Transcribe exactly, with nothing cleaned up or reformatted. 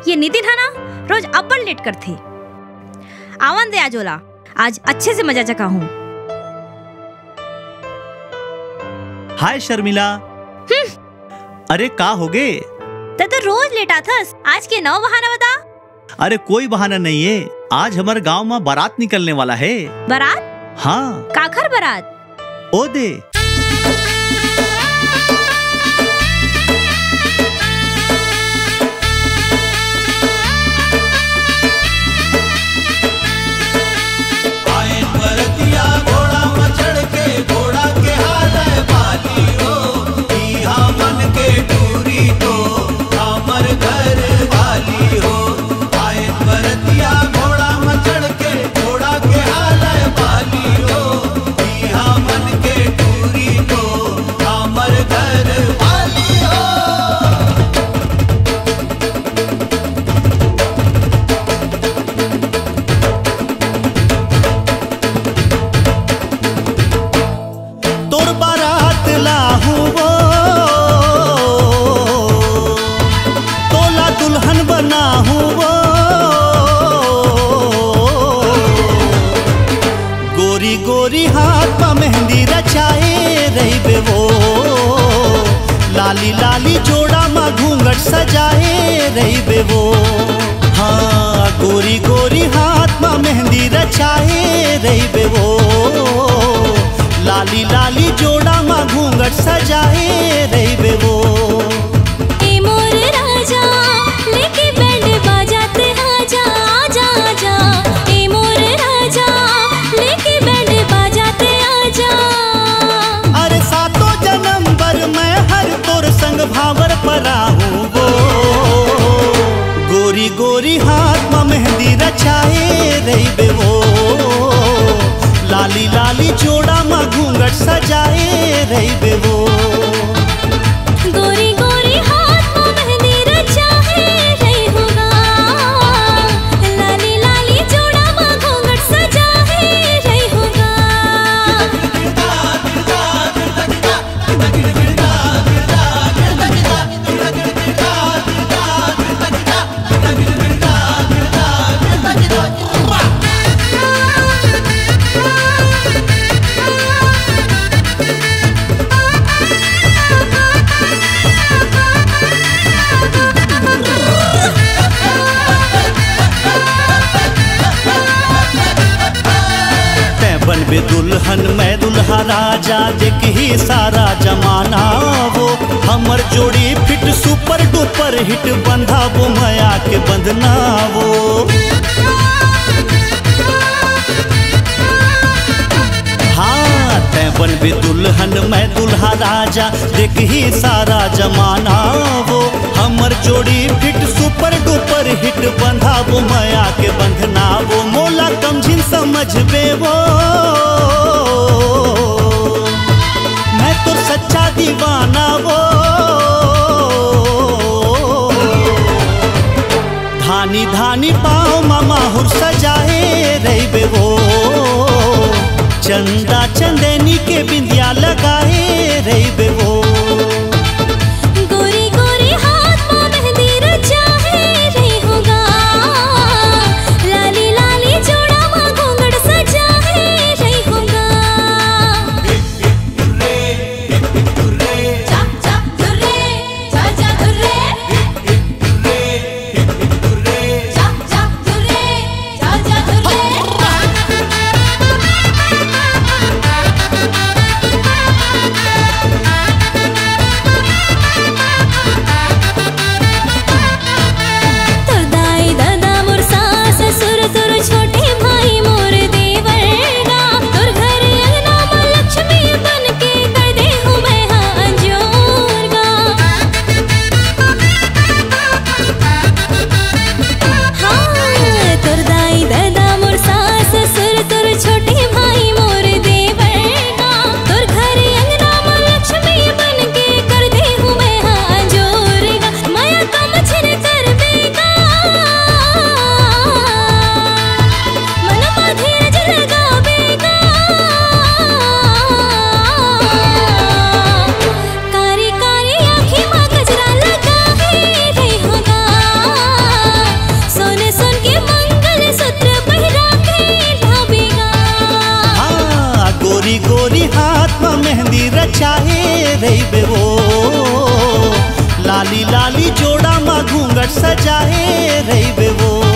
ये नितिन है ना, रोज अब्बल लेट करते। आवन दे आजोला, आज अच्छे से मजा चका हूँ। हाय शर्मिला। अरे का हो गे? तो, तो रोज लेट आथस, आज के नौ बहाना बता। अरे कोई बहाना नहीं है, आज हमारे गांव में बारात निकलने वाला है। बारात? हाँ। काखर बारात? ओ दे। लाली लाली जोड़ा मा घूंघट सजाए रही बे वो। हाँ गोरी गोरी हाथ मा मेहंदी रचाए रही बे वो। लाली लाली जोड़ा मा घूंघट सजाए रही बे वो। ए मोर राजा लेके बैंड बाजाते आजा आजा आजा। ए मोर राजा लेके बैंड बाजाते आजा। अरे सातों जन्म भर मैं हर तोर संग भावर परा हूँ वो। गोरी गोरी हाथ में मेहंदी रचाए रही बे वो। लाली लाली जोड़ा में घूंघट सजाए रही बे वो। गोरी गोरी हाथ में मेहंदी रचाए रही होगा। लाली लाली जोड़ा में घूंघट सजाए रही होगा। बनबे दुल्हन मैं दुल्हा राजा देख ही सारा जमाना वो। हमर जोड़ी फिट सुपर डुपर हिट बंधा वो माया के बंधना वो। हाँ तै बनबे दुल्हन मैं दुल्हा राजा देख ही सारा जमाना वो। हमर जोड़ी फिट सुपर डुपर हिट बंधा वो माया के बंधना वो। मोला कमझिन समझ बे वो। मैं तो सच्चा दीवाना वो। धानी धानी पाँव मामा हुर सजाए रही बे वो। चंदा चंदनी के बिंदिया लगाए रही बे वो। गोरी गोरी हाथ में मेहंदी रचाए रही होगा। लाली लाली जोड़ा में घूंघट सजाए रही होगा। जा जा दुर्रे जा जा दुर्रे। जा जा दुर्रे जा जा दुर्रे। लाली लाली जोड़ा मा घूंघट सजाए रही वो।